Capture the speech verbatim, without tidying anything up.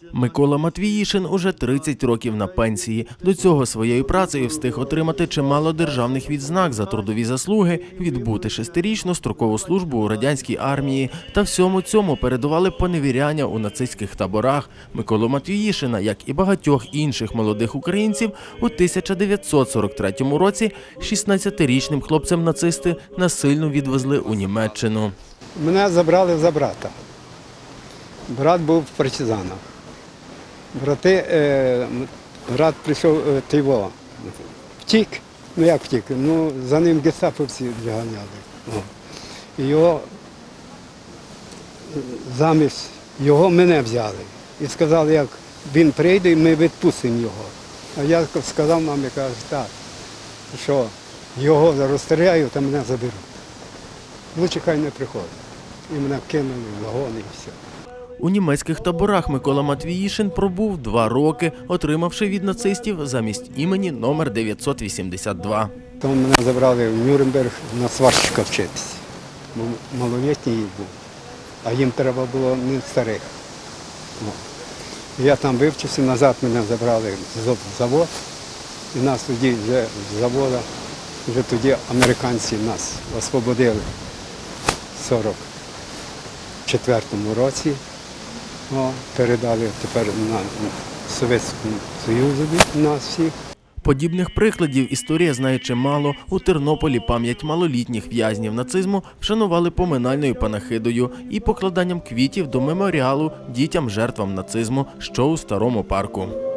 Микола Матвіїшин уже тридцять років на пенсії. До цього своєю працею встиг отримати чимало державних відзнак за трудові заслуги, відбути шестирічну строкову службу у радянській армії. Та всьому цьому передували поневіряння у нацистських таборах. Миколу Матвіїшина, як і багатьох інших молодих українців, у тисяча дев'ятсот сорок третьому році шістнадцятирічним хлопцем нацисти насильно відвезли у Німеччину. Мене забрали за брата. Брат був в партизанах. Брати, е, брат прийшов е, Тиво, втік, ну як втік, ну за ним гестаповці доганяли. О. І його, замість його мене взяли і сказали, як він прийде, ми відпустимо його. А я сказав мамі, кажу, так, що його розстріляють, а мене заберуть. Лучше хай не приходить. І мене кинули в вагони і все. У німецьких таборах Микола Матвіїшин пробув два роки, отримавши від нацистів замість імені номер дев'ятсот вісімдесят два. Тому мене забрали в Нюрнберг на сварщика вчитися. Малолітній був, а їм треба було не старих. Я там вивчився, назад мене забрали в завод. І нас тоді вже з заводу, вже тоді американці нас освободили в сорок четвертому році. О, передали тепер на Совєтському Союзу нас всіх. Подібних прикладів історія знає чимало. У Тернополі пам'ять малолітніх в'язнів нацизму вшанували поминальною панахидою і покладанням квітів до меморіалу дітям-жертвам нацизму, що у Старому парку.